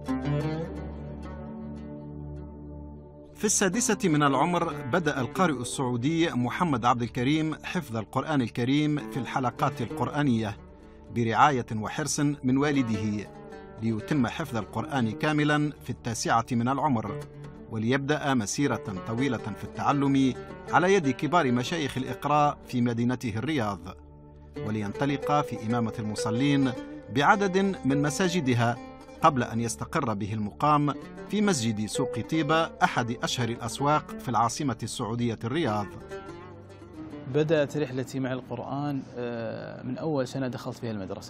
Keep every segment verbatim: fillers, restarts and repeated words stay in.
في السادسة من العمر بدأ القارئ السعودي محمد عبد الكريم حفظ القرآن الكريم في الحلقات القرآنية برعاية وحرص من والده، ليتم حفظ القرآن كاملا في التاسعة من العمر، وليبدأ مسيرة طويلة في التعلم على يد كبار مشايخ الإقراء في مدينته الرياض، ولينطلق في إمامة المصلين بعدد من مساجدها قبل أن يستقر به المقام في مسجد سوق طيبة، أحد أشهر الأسواق في العاصمة السعودية الرياض. بدأت رحلتي مع القرآن من أول سنة دخلت فيها المدرسة.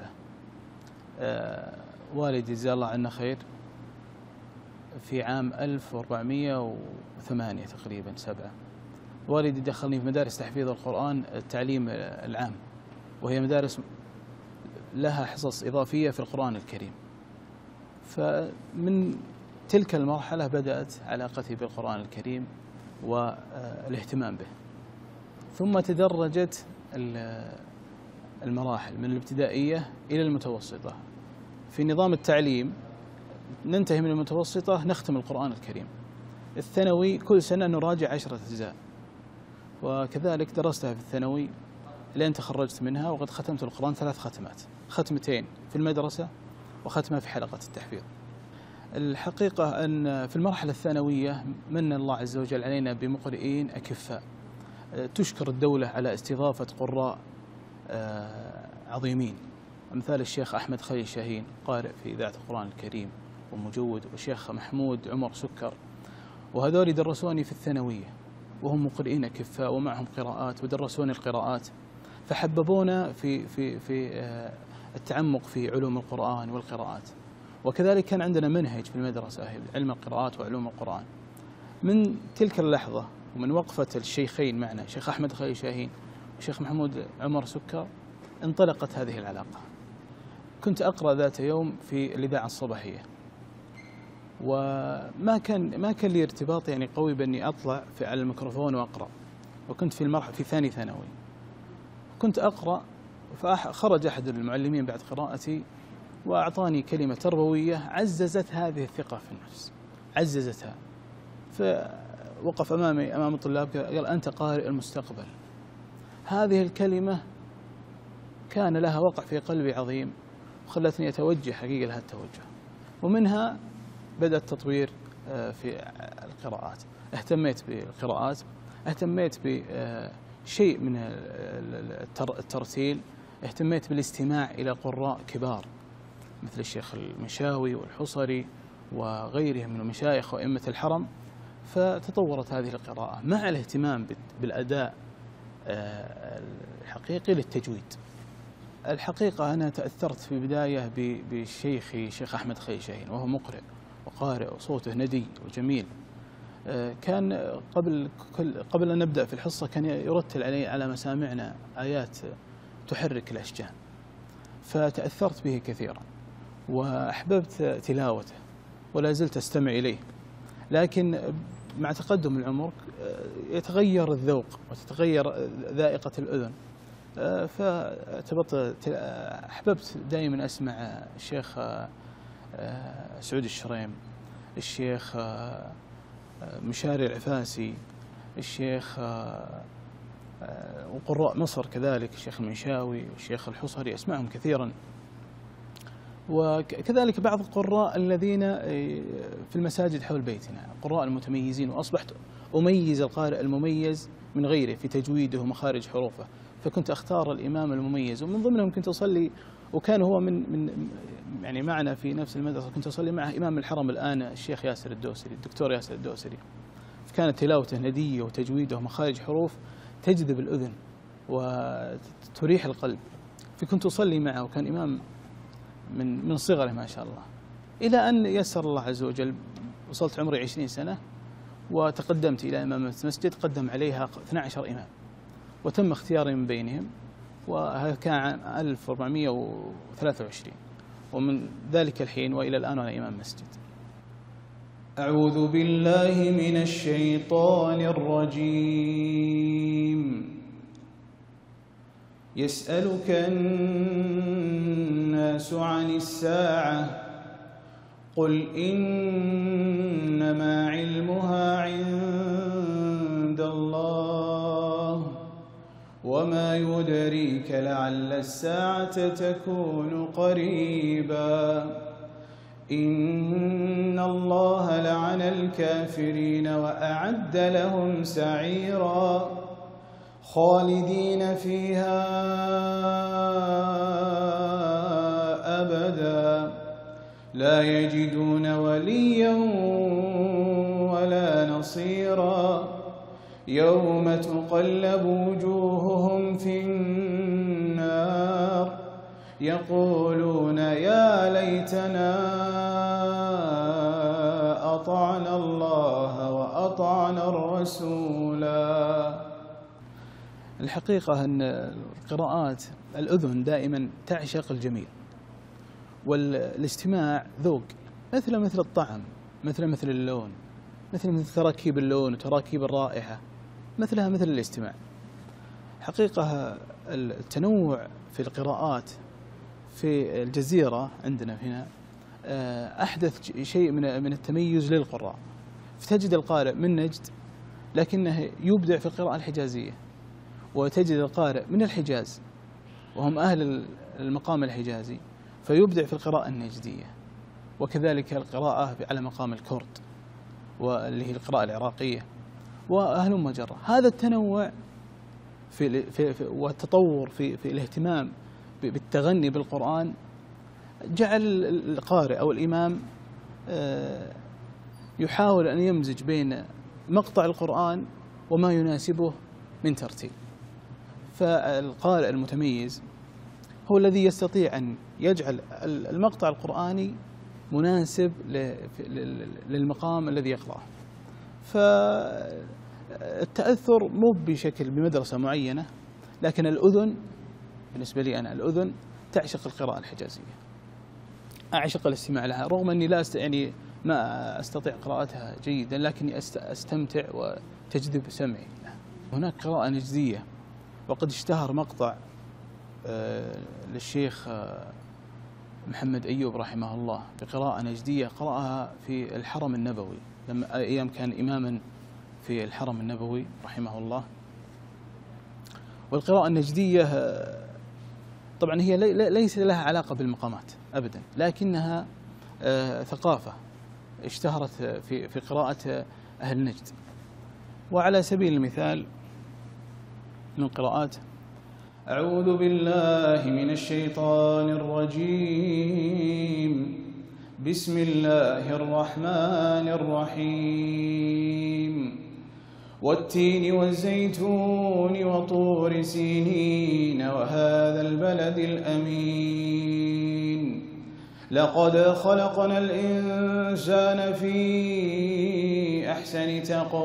والدي جزاه الله عنه خير في عام ألف وأربعمئة وثمانية تقريبا سبعة، والدي دخلني في مدارس تحفيظ القرآن التعليم العام، وهي مدارس لها حصص إضافية في القرآن الكريم. فمن تلك المرحلة بدأت علاقتي بالقرآن الكريم والاهتمام به، ثم تدرجت المراحل من الابتدائية إلى المتوسطة. في نظام التعليم ننتهي من المتوسطة نختم القرآن الكريم. الثانوي كل سنة نراجع عشرة أجزاء، وكذلك درستها في الثانوي لين تخرجت منها، وقد ختمت القرآن ثلاث ختمات، ختمتين في المدرسة وختمة في حلقة التحفيظ. الحقيقة أن في المرحلة الثانوية من الله عز وجل علينا بمقرئين أكفاء، تشكر الدولة على استضافة قراء عظيمين أمثال الشيخ أحمد خليل شاهين قارئ في إذاعة القرآن الكريم ومجود، والشيخ محمود عمر سكر، وهذول درسوني في الثانوية وهم مقرئين أكفاء ومعهم قراءات ودرسوني القراءات، فحببونا في في في التعمق في علوم القرآن والقراءات. وكذلك كان عندنا منهج في المدرسة علم القراءات وعلوم القرآن. من تلك اللحظة ومن وقفة الشيخين معنا الشيخ أحمد خليل شاهين والشيخ محمود عمر سكر انطلقت هذه العلاقة. كنت أقرأ ذات يوم في الإذاعة الصباحية، وما كان ما كان لي ارتباط يعني قوي بأني أطلع في على الميكروفون وأقرأ، وكنت في المرحلة في ثاني ثانوي. كنت أقرأ فخرج أحد المعلمين بعد قراءتي وأعطاني كلمة تربوية عززت هذه الثقة في النفس، عززتها. فوقف أمامي أمام الطلاب قال: أنت قارئ المستقبل. هذه الكلمة كان لها وقع في قلبي عظيم، وخلتني أتوجه حقيقة لها التوجه. ومنها بدأ التطوير في القراءات، اهتميت بالقراءات، اهتميت بشيء من الترتيل، اهتميت بالاستماع إلى قراء كبار مثل الشيخ المنشاوي والحصري وغيرهم من المشايخ وأئمة الحرم. فتطورت هذه القراءة مع الاهتمام بالأداء الحقيقي للتجويد. الحقيقة أنا تأثرت في البداية بشيخي الشيخ أحمد خليل شاهين، وهو مقرئ وقارئ وصوته ندي وجميل. كان قبل قبل أن نبدأ في الحصة كان يرتل علي على مسامعنا آيات تحرك الأشجان، فتأثرت به كثيرا وأحببت تلاوته ولا زلت أستمع إليه. لكن مع تقدم العمر يتغير الذوق وتتغير ذائقة الأذن، فأحببت دائما أسمع الشيخ سعود الشريم، الشيخ مشاري العفاسي، الشيخ وقراء مصر كذلك الشيخ المنشاوي والشيخ الحصري، أسمعهم كثيرا. وكذلك بعض القراء الذين في المساجد حول بيتنا، القراء المتميزين، وأصبحت أميز القارئ المميز من غيره في تجويده ومخارج حروفه، فكنت أختار الإمام المميز. ومن ضمنهم كنت أصلي، وكان هو من من يعني معنا في نفس المدرسة، كنت أصلي معه إمام الحرم الآن الشيخ ياسر الدوسري، الدكتور ياسر الدوسري. فكانت تلاوته ندية وتجويده ومخارج حروف تجذب الأذن وتريح القلب، فكنت أصلي معه، وكان إمام من من صغره ما شاء الله، إلى أن يسر الله عز وجل وصلت عمري عشرين سنة وتقدمت إلى إمامة المسجد، قدم عليها اثني عشر إمام وتم اختياري من بينهم، وهذا كان عام ألف وأربعمئة وثلاثة وعشرين، ومن ذلك الحين وإلى الآن أنا إمام مسجد. أعوذ بالله من الشيطان الرجيم. يسألك الناس عن الساعة قل إنما علمها عند الله وما يدريك لعل الساعة تكون قريبا إن الله لعن الكافرين وأعد لهم سعيرا خالدين فيها أبدا لا يجدون وليا ولا نصيرا يوم تقلب وجوههم في النار يقولون يا ليتنا أطعنا الله وأطعنا الرسولا. الحقيقة أن القراءات الأذن دائما تعشق الجميل، والاستماع ذوق مثل مثل الطعم، مثل مثل اللون، مثل مثل تراكيب اللون وتراكيب الرائحة، مثلها مثل الاستماع. حقيقة التنوع في القراءات في الجزيرة عندنا هنا أحدث شيء من من التميز للقراء، فتجد القارئ من نجد لكنه يبدع في القراءة الحجازية، وتجد القارئ من الحجاز وهم أهل المقام الحجازي فيبدع في القراءة النجدية، وكذلك القراءة على مقام الكرد واللي هي القراءة العراقية وأهل مجرة. هذا التنوع في, في, في والتطور في, في الاهتمام بالتغني بالقرآن جعل القارئ أو الإمام يحاول أن يمزج بين مقطع القرآن وما يناسبه من ترتيب. فالقارئ المتميز هو الذي يستطيع أن يجعل المقطع القرآني مناسب للمقام الذي يقرأه. فالتأثر مو بشكل بمدرسة معينة، لكن الأذن بالنسبة لي أنا الأذن تعشق القراءة الحجازية، أعشق الاستماع لها، رغم أني لا أست... يعني ما أستطيع قراءتها جيدا، لكني أست... أستمتع وتجذب سمعي. هناك قراءة نجدية، وقد اشتهر مقطع آه للشيخ آه محمد أيوب رحمه الله بقراءة نجدية قرأها في الحرم النبوي لما أيام كان إماما في الحرم النبوي رحمه الله. والقراءة النجدية آه طبعا هي لي... ليس لها علاقة بالمقامات أبدا، لكنها آه ثقافة اشتهرت في في قراءة أهل نجد. وعلى سبيل المثال من قراءات: أعوذ بالله من الشيطان الرجيم بسم الله الرحمن الرحيم والتين والزيتون وطور سينين وهذا البلد الأمين لقد خلقنا الإنسان في أحسن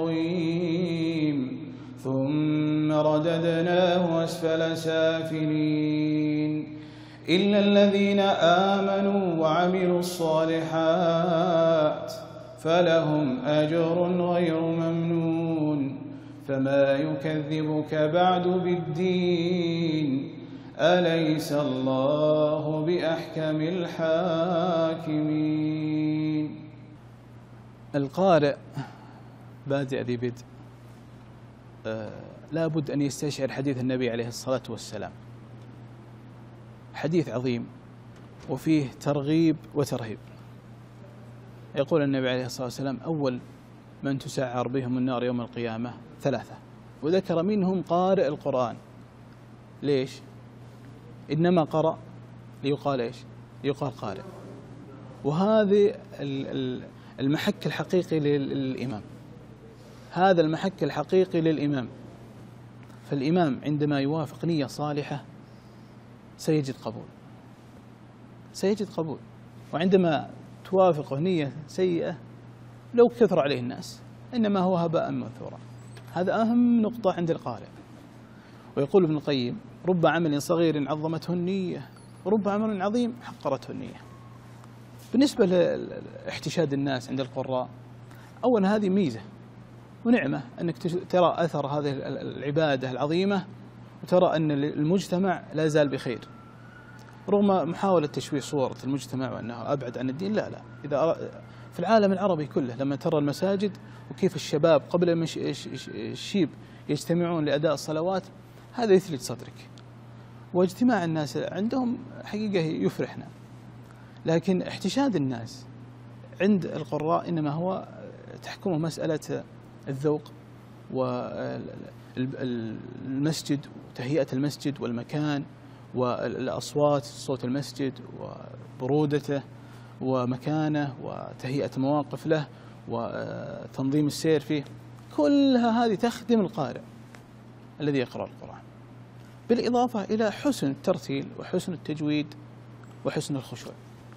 تقويم ثم رددناه أسفل سافلين إلا الذين آمنوا وعملوا الصالحات فلهم أجر غير ممنون فما يكذبك بعد بالدين أليس الله بأحكم الحاكمين. القارئ بادئ ذي بدء آه لا بد أن يستشعر حديث النبي عليه الصلاة والسلام، حديث عظيم وفيه ترغيب وترهيب. يقول النبي عليه الصلاة والسلام: أول من تسعر بهم النار يوم القيامة ثلاثة، وذكر منهم قارئ القرآن. ليش؟ إنما قرأ ليقال إيش؟ ليقال قارئ. وهذه المحك الحقيقي للإمام، هذا المحك الحقيقي للإمام. فالإمام عندما يوافق نية صالحة سيجد قبول، سيجد قبول. وعندما توافقه نية سيئة لو كثر عليه الناس إنما هو هباء منثورا. هذا أهم نقطة عند القارئ. ويقول ابن القيم: رب عمل صغير عظمته النية ورب عمل عظيم حقرته النية. بالنسبة لاحتشاد الناس عند القراء، أولا هذه ميزة ونعمة أنك ترى أثر هذه العبادة العظيمة وترى أن المجتمع لا زال بخير. رغم محاولة تشويه صورة المجتمع وأنها أبعد عن الدين. لا لا إذا في العالم العربي كله لما ترى المساجد وكيف الشباب قبل الشيب يجتمعون لأداء الصلوات، هذا يثلج صدرك. واجتماع الناس عندهم حقيقة يفرحنا، لكن احتشاد الناس عند القراء إنما هو تحكمه مسألة الذوق والمسجد وتهيئة المسجد والمكان والأصوات، صوت المسجد وبرودته ومكانه وتهيئة مواقف له وتنظيم السير فيه، كلها هذه تخدم القارئ الذي يقرأ القرآن، بالإضافة إلى حسن الترتيل وحسن التجويد وحسن الخشوع.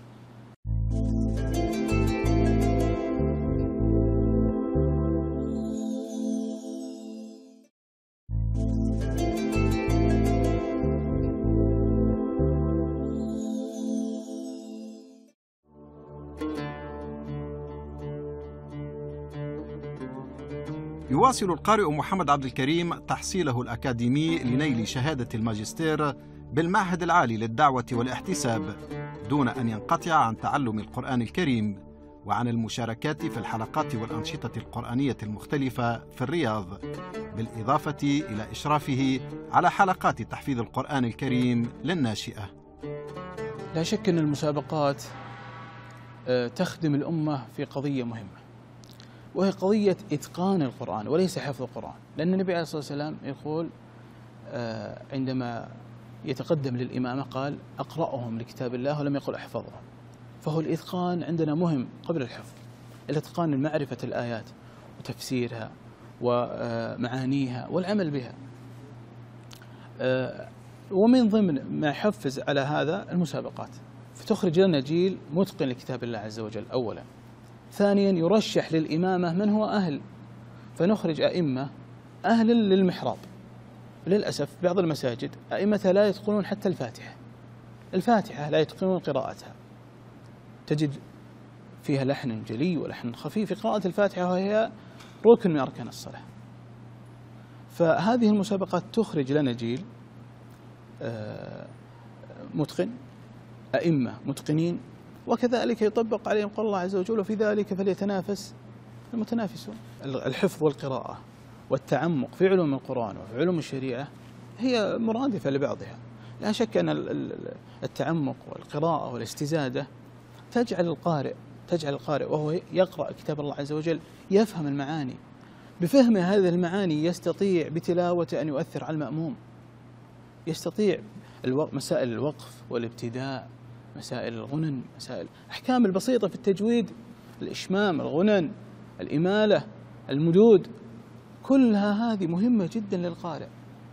يواصل القارئ محمد عبد الكريم تحصيله الأكاديمي لنيل شهادة الماجستير بالمعهد العالي للدعوة والاحتساب، دون أن ينقطع عن تعلم القرآن الكريم وعن المشاركات في الحلقات والأنشطة القرآنية المختلفة في الرياض، بالإضافة إلى إشرافه على حلقات تحفيظ القرآن الكريم للناشئة. لا شك أن المسابقات تخدم الأمة في قضية مهمة، وهي قضية إتقان القرآن وليس حفظ القرآن، لأن النبي عليه الصلاة والسلام يقول عندما يتقدم للإمامة قال أقرأهم لكتاب الله ولم يقل أحفظهم. فهو الإتقان عندنا مهم قبل الحفظ، الإتقان معرفة الآيات وتفسيرها ومعانيها والعمل بها. ومن ضمن ما يحفز على هذا المسابقات، فتخرج لنا جيل متقن لكتاب الله عز وجل أولا. ثانيا يرشح للإمامة من هو أهل، فنخرج أئمة أهل للمحراب. للأسف بعض المساجد أئمتها لا يتقنون حتى الفاتحة، الفاتحة لا يتقنون قراءتها، تجد فيها لحن جلي ولحن خفي في قراءة الفاتحة وهي ركن من أركان الصلاة. فهذه المسابقات تخرج لنا جيل متقن، أئمة متقنين، وكذلك يطبق عليهم قول الله عز وجل وفي ذلك فليتنافس المتنافسون. الحفظ والقراءة والتعمق في علوم القرآن وفي علوم الشريعة هي مرادفة لبعضها. لا شك أن التعمق والقراءة والاستزادة تجعل القارئ تجعل القارئ وهو يقرأ كتاب الله عز وجل يفهم المعاني، بفهم هذه المعاني يستطيع بتلاوته أن يؤثر على المأموم، يستطيع مسائل الوقف والابتداء، مسائل الغنن، مسائل أحكام البسيطة في التجويد، الإشمام، الغنن، الإمالة، المدود، كلها هذه مهمة جدا للقارئ.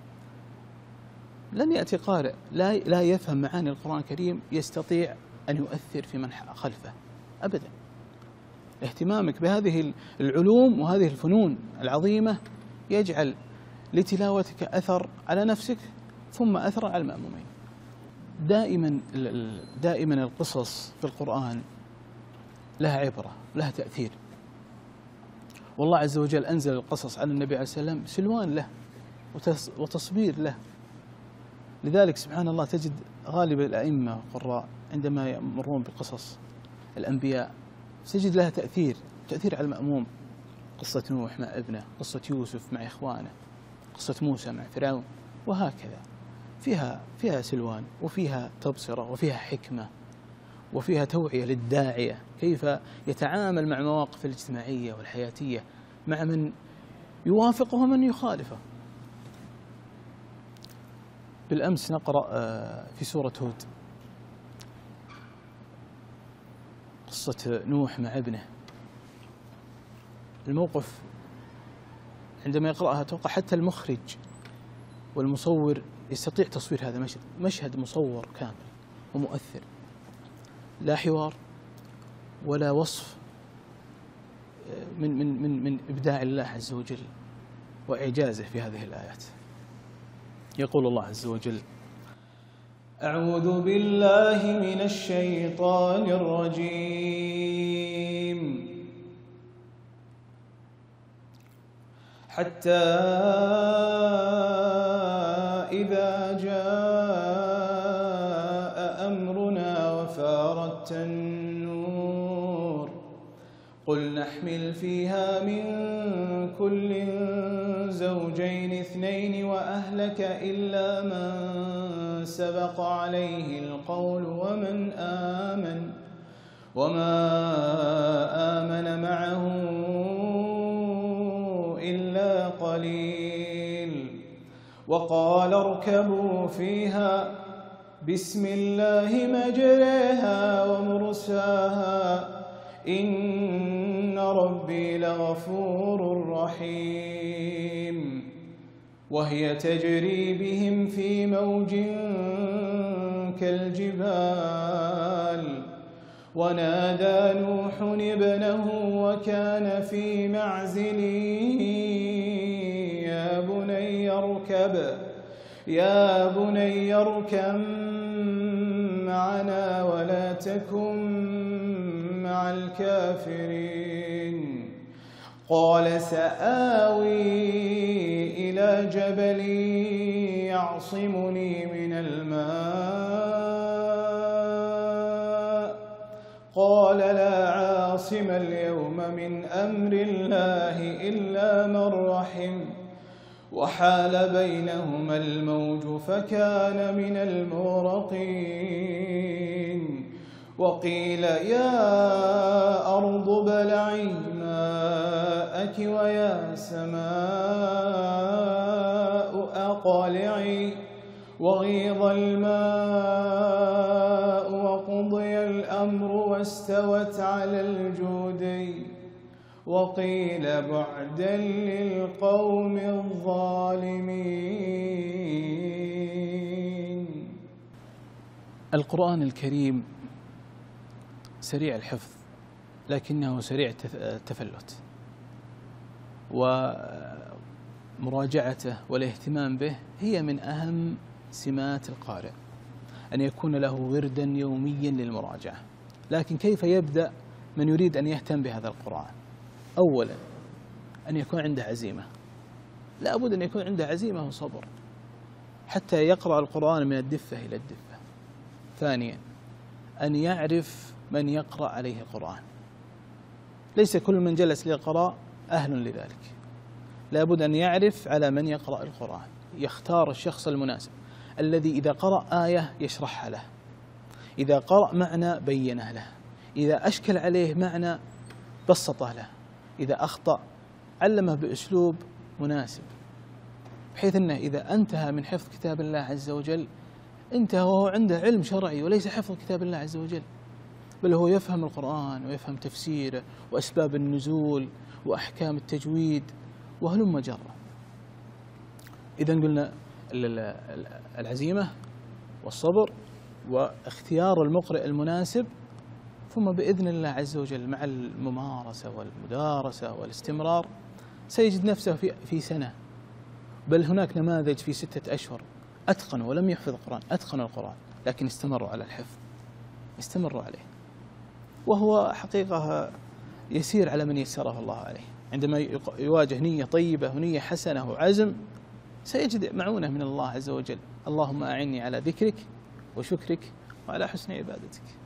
لن يأتي قارئ لا لا يفهم معاني القرآن الكريم يستطيع أن يؤثر في من خلفه أبدا. اهتمامك بهذه العلوم وهذه الفنون العظيمة يجعل لتلاوتك أثر على نفسك ثم أثر على المأمومين. دائما دائما القصص في القرآن لها عبرة، لها تأثير. والله عز وجل أنزل القصص على النبي عليه الصلاة والسلام سلوان له وتصبير له. لذلك سبحان الله تجد غالب الأئمة والقراء عندما يمرون بقصص الأنبياء تجد لها تأثير تأثير على المأموم. قصة نوح مع ابنه، قصة يوسف مع إخوانه، قصة موسى مع فرعون، وهكذا. فيها فيها سلوان وفيها تبصرة وفيها حكمة وفيها توعية للداعية كيف يتعامل مع المواقف الاجتماعية والحياتية مع من يوافقه ومن يخالفه. بالأمس نقرأ في سورة هود قصة نوح مع ابنه. الموقف عندما يقرأها أتوقع حتى المخرج والمصور يستطيع تصوير هذا المشهد، مشهد مصور كامل ومؤثر، لا حوار ولا وصف من من من من إبداع الله عز وجل وإعجازه في هذه الآيات. يقول الله عز وجل: أعوذ بالله من الشيطان الرجيم. حتى إذا جاء قرأت النور قل نحمل فيها من كل زوجين اثنين وأهلك إلا من سبق عليه القول ومن آمن وما آمن معه إلا قليل وقال اركبوا فيها بسم الله مجريها ومرساها إن ربي لغفور رحيم وهي تجري بهم في موج كالجبال ونادى نوح ابنه وكان في معزل يا بني اركب يا بني اركب معنا ولا تكن مع الكافرين قال سآوي إلى جبل يعصمني من الماء قال لا عاصم اليوم من أمر الله إلا من رحم وحال بينهما الموج فكان من المغرقين وقيل يا أرض ابلعي ماءك ويا سماء أقلعي وغيض الماء وقضي الأمر واستوت على الجودي وقيل بعدا للقوم الظالمين. القرآن الكريم سريع الحفظ لكنه سريع التفلت، ومراجعته والاهتمام به هي من أهم سمات القارئ، أن يكون له وردا يوميا للمراجعة. لكن كيف يبدأ من يريد أن يهتم بهذا القرآن؟ أولا أن يكون عنده عزيمة، لا بد أن يكون عنده عزيمة وصبر حتى يقرأ القرآن من الدفة إلى الدفة. ثانيا أن يعرف من يقرأ عليه القرآن، ليس كل من جلس للقراء أهل لذلك، لا بد أن يعرف على من يقرأ القرآن، يختار الشخص المناسب الذي إذا قرأ آية يشرحها له، إذا قرأ معنى بينه له، إذا أشكل عليه معنى بسطه له، إذا أخطأ علمه بأسلوب مناسب، بحيث أنه إذا انتهى من حفظ كتاب الله عز وجل انتهى وهو عنده علم شرعي وليس حفظ كتاب الله عز وجل، بل هو يفهم القرآن ويفهم تفسيره وأسباب النزول وأحكام التجويد وهلم جرة. إذن قلنا العزيمة والصبر واختيار المقرئ المناسب، ثم بإذن الله عز وجل مع الممارسة والمدارسة والاستمرار سيجد نفسه في في سنة، بل هناك نماذج في ستة أشهر أتقنوا ولم يحفظ القرآن، أتقنوا القرآن لكن استمروا على الحفظ، استمروا عليه، وهو حقيقة يسير على من يسره الله عليه. عندما يواجه نية طيبة ونية حسنة وعزم سيجد معونة من الله عز وجل. اللهم أعني على ذكرك وشكرك وعلى حسن عبادتك.